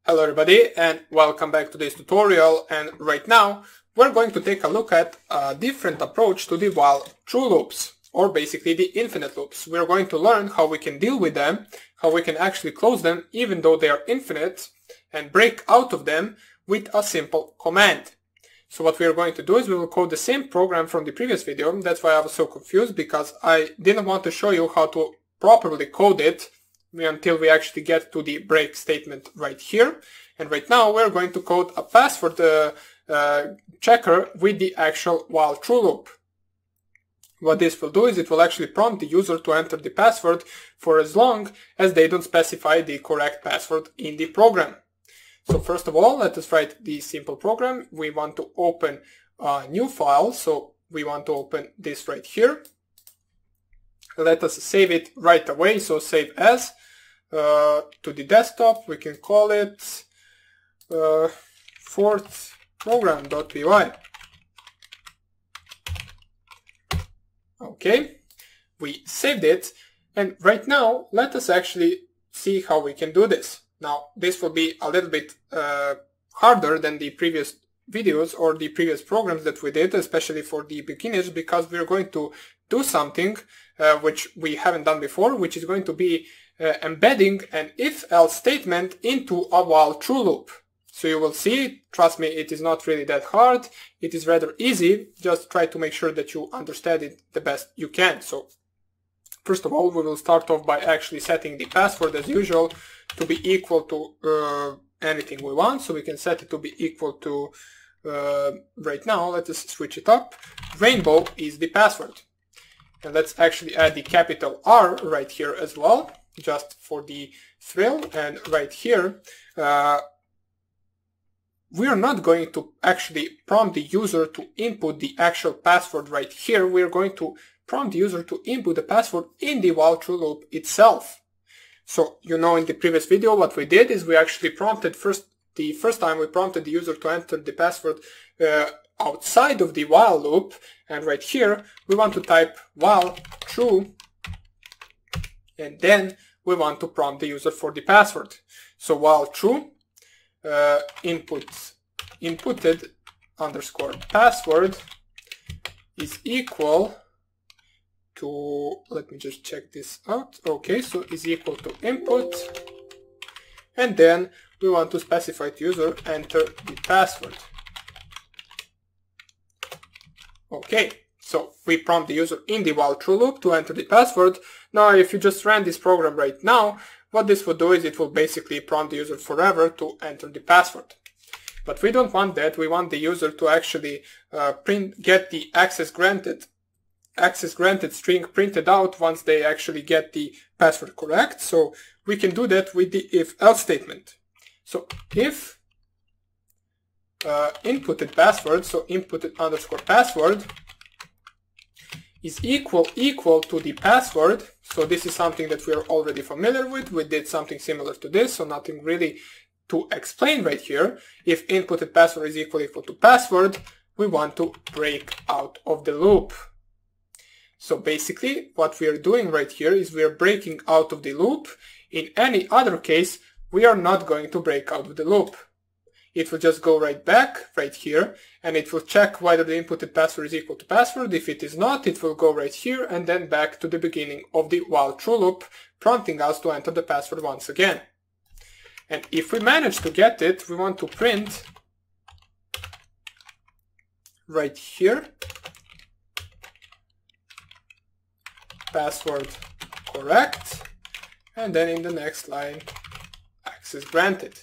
Hello everybody and welcome back to this tutorial, and right now we're going to take a look at a different approach to the while true loops, or basically the infinite loops. We're going to learn how we can deal with them, how we can actually close them even though they are infinite, and break out of them with a simple command. So what we are going to do is we will code the same program from the previous video. That's why I was so confused, because I didn't want to show you how to properly code it until we actually get to the break statement right here. And right now we're going to code a password checker with the actual while true loop. What this will do is it will actually prompt the user to enter the password for as long as they don't specify the correct password in the program. So first of all, let us write the simple program. We want to open a new file, so we want to open this right here. Let us save it right away, so save as to the desktop. We can call it fourth program.py. Okay, we saved it, and right now let us actually see how we can do this. Now this will be a little bit harder than the previous videos or the previous programs that we did, especially for the beginners, because we're going to do something which we haven't done before, which is going to be embedding an if-else statement into a while true loop. So you will see, trust me, it is not really that hard. It is rather easy. Just try to make sure that you understand it the best you can. So first of all, we will start off by actually setting the password as usual to be equal to anything we want. So we can set it to be equal to, right now, let us switch it up. Rainbow is the password. And let's actually add the capital R right here as well, just for the thrill. And right here, we are not going to actually prompt the user to input the actual password right here. We are going to prompt the user to input the password in the while true loop itself. So, you know, in the previous video, what we did is we actually prompted the first time we prompted the user to enter the password outside of the while loop. And right here, we want to type while true, and then we want to prompt the user for the password. So while true, inputted underscore password is equal to, let me just check this out. Okay, so is equal to input, and then we want to specify to user enter the password. Okay, so we prompt the user in the while true loop to enter the password. Now if you just ran this program right now, what this will do is it will basically prompt the user forever to enter the password. But we don't want that. We want the user to actually get the access granted string printed out once they actually get the password correct. So we can do that with the if-else statement. So if inputted password, so inputted underscore password is equal to the password. So this is something that we are already familiar with. We did something similar to this, so nothing really to explain right here. If inputted password is equal to password, we want to break out of the loop. So basically what we are doing right here is we are breaking out of the loop. In any other case, we are not going to break out of the loop. It will just go right back right here, and it will check whether the inputted password is equal to password. If it is not, it will go right here and then back to the beginning of the while true loop, prompting us to enter the password once again. And if we manage to get it, we want to print right here password correct, and then in the next line access granted.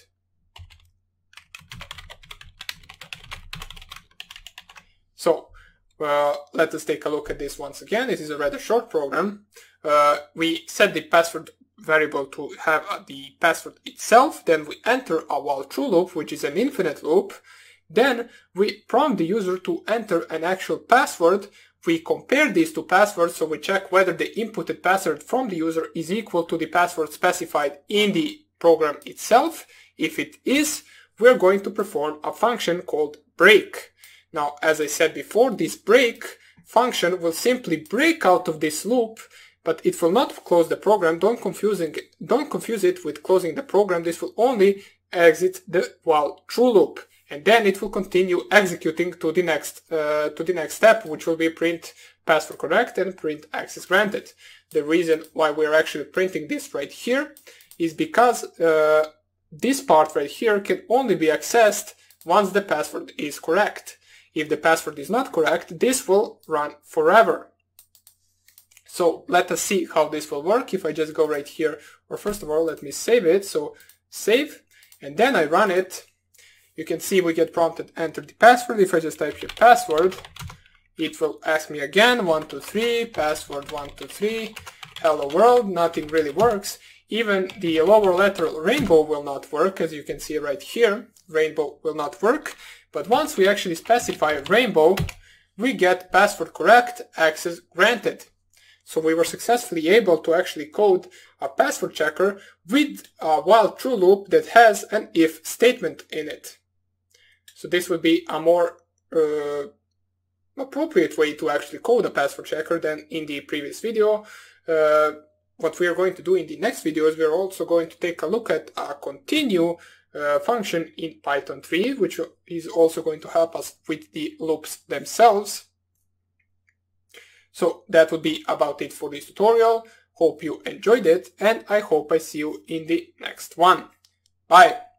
So let us take a look at this once again. It is a rather short program. We set the password variable to have the password itself. Then we enter a while true loop, which is an infinite loop. Then we prompt the user to enter an actual password. We compare these two passwords, so we check whether the inputted password from the user is equal to the password specified in the program itself. If it is, we're going to perform a function called break. Now, as I said before, this break function will simply break out of this loop, but it will not close the program. Don't confuse it with closing the program. This will only exit the while true loop, and then it will continue executing to the next step, which will be print password correct and print access granted. The reason why we're actually printing this right here is because this part right here can only be accessed once the password is correct. If the password is not correct, this will run forever. So let us see how this will work. If I just go right here, or first of all, let me save it. So save, and then I run it. You can see we get prompted enter the password. If I just type here password, it will ask me again 123, password 123, hello world. Nothing really works. Even the lower letter rainbow will not work, as you can see right here. Rainbow will not work. But once we actually specify rainbow, we get password correct, access granted. So we were successfully able to actually code a password checker with a while true loop that has an if statement in it. So this would be a more appropriate way to actually code a password checker than in the previous video. What we are going to do in the next video is we're also going to take a look at a continue function in Python 3, which is also going to help us with the loops themselves. So that would be about it for this tutorial. Hope you enjoyed it, and I hope I see you in the next one. Bye!